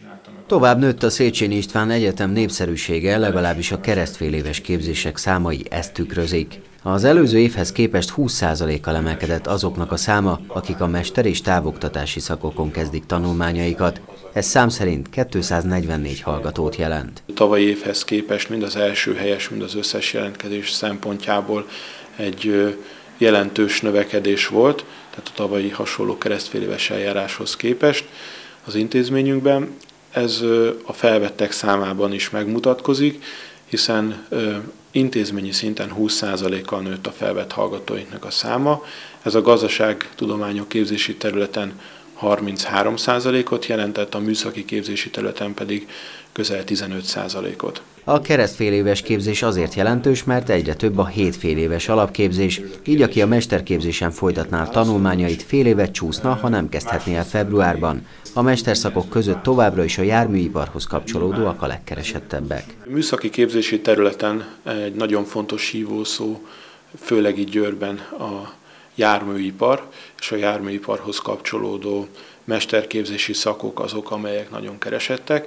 Tovább nőtt a Széchenyi István Egyetem népszerűsége, legalábbis a keresztféléves képzések számai ezt tükrözik. Az előző évhez képest 20%-kal emelkedett azoknak a száma, akik a mester- és távoktatási szakokon kezdik tanulmányaikat. Ez szám szerint 244 hallgatót jelent. Tavalyi évhez képest mind az első helyes, mind az összes jelentkezés szempontjából egy jelentős növekedés volt, tehát a tavalyi hasonló keresztféléves eljáráshoz képest az intézményünkben. Ez a felvettek számában is megmutatkozik, hiszen intézményi szinten 20%-kal nőtt a felvett hallgatóinknak a száma. Ez a gazdaságtudományok képzési területen 33%-ot jelentett, a műszaki képzési területen pedig közel 15%-ot. A keresztféléves képzés azért jelentős, mert egyre több a 7 féléves alapképzés, így aki a mesterképzésen folytatná tanulmányait, fél évet csúszna, ha nem kezdhetné el februárban. A mesterszakok között továbbra is a járműiparhoz kapcsolódóak a legkeresettebbek. A műszaki képzési területen egy nagyon fontos hívószó, főleg itt Győrben a járműipar, és a járműiparhoz kapcsolódó mesterképzési szakok azok, amelyek nagyon keresettek,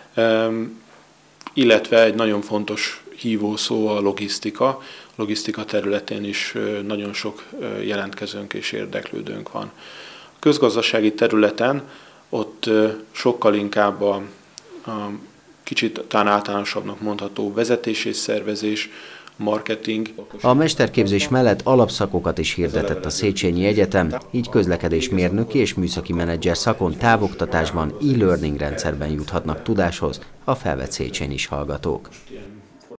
illetve egy nagyon fontos hívószó a logisztika. A logisztika területén is nagyon sok jelentkezőnk és érdeklődőnk van. A közgazdasági területen ott sokkal inkább a kicsit talán általánosabbnak mondható vezetés és szervezés, marketing. A mesterképzés mellett alapszakokat is hirdetett a Széchenyi Egyetem, így közlekedésmérnöki és műszaki menedzser szakon távoktatásban e-learning rendszerben juthatnak tudáshoz a felvett széchenyis hallgatók.